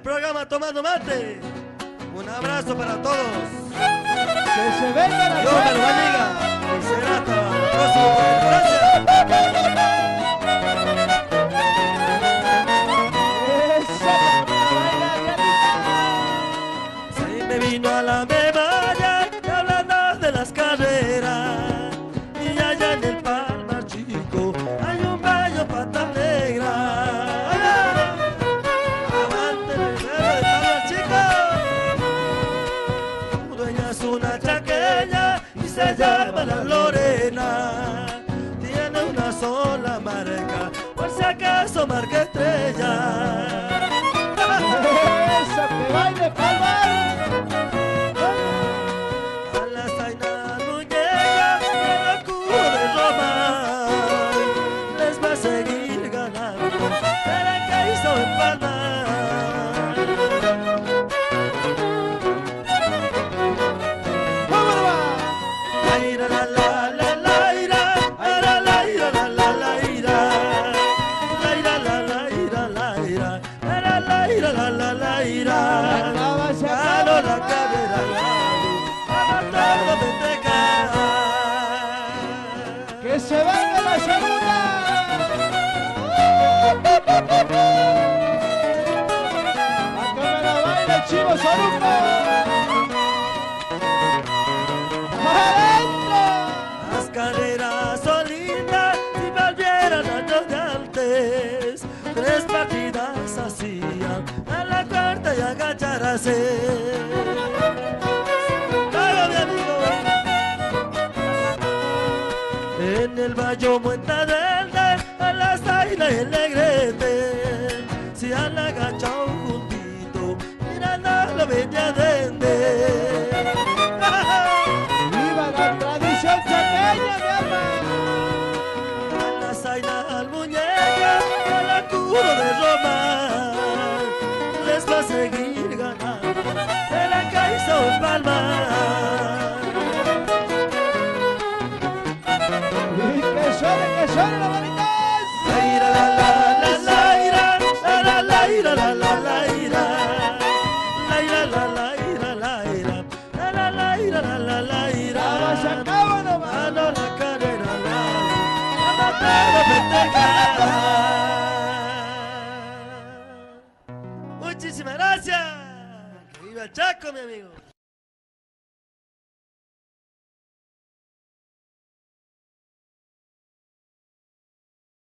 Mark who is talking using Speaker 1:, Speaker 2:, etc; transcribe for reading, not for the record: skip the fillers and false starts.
Speaker 1: programa Tomando Mate. Un abrazo para todos.
Speaker 2: Que se vengan a
Speaker 1: Dios me lo bendiga. Y será hasta la próxima. Gracias. Se me vino a la memoria hablando de las carreras. Y allá en el Palmar Chico hay un baño Pata Negra. Aguante el verde de Palmar Chico. Su dueña es una chaqueña y se llama la Lorena. Tiene una sola marca, por si acaso marca estrella.
Speaker 2: ¡Eso, que baile Palmar!
Speaker 1: A la zaina muñeca, el escudo de Roma les va a seguir ganando, verán que hizo en Palmar. La ira, la la la la ira, la la ira, la la la ira, la ira, la la ira, la ira, la la ira, la la la ira. Ganó la carrera, a matarlo de
Speaker 2: ¡Que se venga la segunda! ¡A que me la baile Chivo Sorumbo! ¡Adentro!
Speaker 1: Las carreras son lindas si volvieran años de antes. 3 partidas hacían, a la cuarta y agacharse. ¡Vaya, mi amigo! En el Bayo Muenta Verde, a la zaina y el negrete, se han agachado juntito, mirando lo venía dende.
Speaker 2: ¡Viva la tradición chaqueña, mi alma!
Speaker 1: A la zaina al muñeca, al escudo de Roma, les va a seguir ganando, se la hizo en Palmar.
Speaker 2: ¡Y que suene los bonitos!
Speaker 1: La ira, la la la la ira, la la la ira, la la la ira, la ira, la la ira, la ira, la la la ira, la la la ira.
Speaker 2: ¡Vamos, se acaba nomás!
Speaker 1: Ganó la carrera, la matado festejar. Muchísimas gracias. Que viva el Chaco, mi amigo.